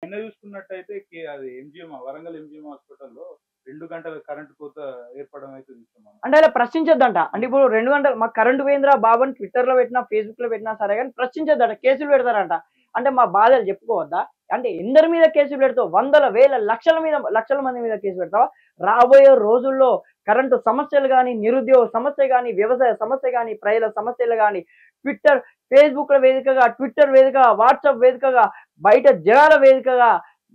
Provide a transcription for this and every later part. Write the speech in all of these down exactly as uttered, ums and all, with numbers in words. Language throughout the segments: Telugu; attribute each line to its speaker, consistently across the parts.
Speaker 1: నిన్న చూసుకున్నట్టయితే కే అది ఎంజీఎం వరంగల్ ఎంజీఎం హాస్పిటల్‌లో రెండు గంటల కరెంట్ కోత ఏర్పడడం అయితే చూసాం మనం.
Speaker 2: అంటే అలా ప్రశ్నించొద్దంట. అంటే ఇప్పుడు రెండు గంటలు మాకు కరెంట్ పోయిందిరా బాబు అని ట్విట్టర్‌లో పెట్టినా, ఫేస్‌బుక్‌లో పెట్టినా సరే గాని ప్రశ్నించొద్దట. కేసులు పెడతారంట. అంటే మా బాధలు చెప్పుకోవద్దా? అంటే ఎందరి మీద కేసులు పెడతావు? వందల, వేల, లక్షల మీద లక్షల మంది మీద కేసు పెడతావా? రాబోయే రోజుల్లో కరెంటు సమస్యలు గాని, నిరుద్యోగ సమస్య గాని, వ్యవసాయ సమస్య గాని, ప్రజల సమస్యలు గాని, ట్విట్టర్, ఫేస్‌బుక్‌ల వేదికగా, ట్విట్టర్ వేదికగా, వాట్సాప్ వేదికగా, బయట జనాల వేదికగా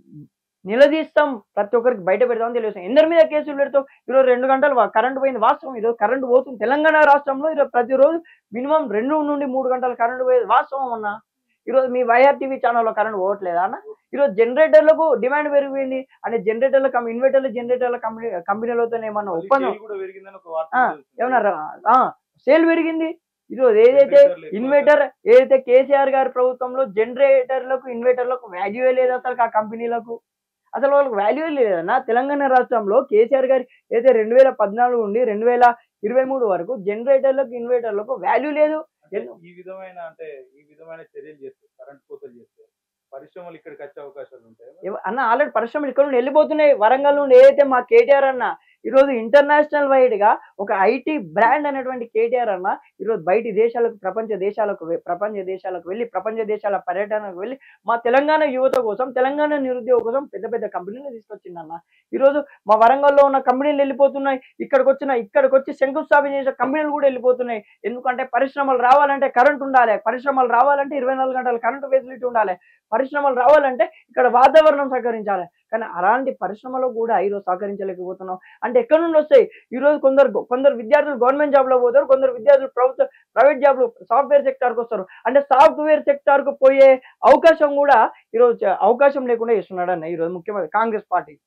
Speaker 2: నిలదీస్తాం. ప్రతి ఒక్కరికి బయట పెడతామని తెలియజేస్తాం. ఎందరి మీద కేసులు పెడతావు? ఈరోజు రెండు గంటలు వ కరెంట్ పోయింది వాస్తవం. ఈరోజు కరెంట్ పోతుంది. తెలంగాణ రాష్ట్రంలో ఈరోజు ప్రతిరోజు మినిమమ్ రెండు నుండి మూడు గంటలు కరెంట్ పోయేది వాస్తవం అన్న. ఈరోజు మీ వైఆర్ టీవీ ఛానల్‌లో కరెంట్ పోవట్లేదా అన్న? ఈరోజు జనరేటర్లకు డిమాండ్ పెరిగిపోయింది. అంటే జనరేటర్ల కం ఇన్వర్టర్లు జనరేటర్ల కంపెనీ కంపెనీలతోనే ఏమన్నా
Speaker 1: మళ్ళీ
Speaker 2: ఒప్పందం
Speaker 1: సేల్ కూడా పెరిగిందని ఒక వార్త
Speaker 2: ఆ!
Speaker 1: కూడా చూస్తున్నాం.
Speaker 2: ఏమన్నా ర ఆ! సేల్ పెరిగింది. ఈరోజు ఏదైతే
Speaker 1: జనరేటర్లు ఎక్కువ
Speaker 2: ఇన్వర్టర్ ఏదైతే కేసీఆర్ గారి ప్రభుత్వంలో జనరేటర్లకు, ఇన్వర్టర్లకు వాల్యూయే లేదు అసలు ఆ కంపెనీలకు. అసలు వాళ్ళకి వాల్యూ లేదన్న. తెలంగాణ రాష్ట్రంలో కేసీఆర్ గారి ఏదైతే రెండు వేల పద్నాలుగు నుండి రెండు వేల ఇరవై మూడు వరకు జనరేటర్లకు, ఇన్వర్టర్లకు వాల్యూ లేదు.
Speaker 1: అంటే
Speaker 2: ఎన్
Speaker 1: ఈ విధమైన అంటే ఈ విధమైన చర్యలు చేస్తే కరెంట్ కోతలు చేస్తే పరిశ్రమలు ఇక్కడికి వచ్చే అవకాశాలు ఉంటాయా?
Speaker 2: ఎవ అన్న ఆల్రెడీ పరిశ్రమలు ఇక్కడ నుండి వెళ్ళిపోతున్నాయి. వరంగల్ నుండి ఏదైతే మా కేటీఆర్ అన్న ఈరోజు ఇంటర్నేషనల్ వైడ్‌గా ఒక ఐటీ బ్రాండ్ అనేటువంటి కేటీఆర్ అన్న ఈరోజు బయటి దేశాలకు, ప్రపంచ దేశాలకు వె ప్రపంచ దేశాలకు వెళ్లి, ప్రపంచ దేశాల పర్యటనకు వెళ్లి, మా తెలంగాణ యువత కోసం, తెలంగాణ నిరుద్యోగం కోసం పెద్ద పెద్ద కంపెనీలు తీసుకొచ్చిండన్న. ఈరోజు మా వరంగల్‌లో ఉన్న కంపెనీలు వెళ్ళిపోతున్నాయి. ఇక్కడికొచ్చిన ఇక్కడికొచ్చి శంకుస్థాపన చేసే కంపెనీలు కూడా వెళ్ళిపోతున్నాయి. ఎందుకంటే పరిశ్రమలు రావాలంటే కరెంట్ ఉండాలి. పరిశ్రమలు రావాలంటే ఇరవై నాలుగు గంటలు కరెంట్ ఫెసిలిటీ ఉండాలి. పరిశ్రమలు రావాలంటే ఇక్కడ వాతావరణం సహకరించాలి. కానీ అలాంటి పరిశ్రమలు కూడా ఈరోజు సహకరించలేకపోతున్నాం. అంటే ఎక్కడి నుండి వస్తాయి? ఈరోజు కొందరు కొందరు విద్యార్థులు గవర్నమెంట్ జాబ్‌లో పోతారు. కొందరు విద్యార్థులు ప్రభుత్వ ప్రైవేట్ జాబ్‌లు సాఫ్ట్‌వేర్ సెక్టార్‌కి వస్తారు. అంటే సాఫ్ట్‌వేర్ సెక్టార్‌కు పోయే అవకాశం కూడా ఈరోజు చ అవకాశం లేకుండా చేస్తున్నాడన్న ఈరోజు ముఖ్యమంత్రి కాంగ్రెస్ పార్టీ.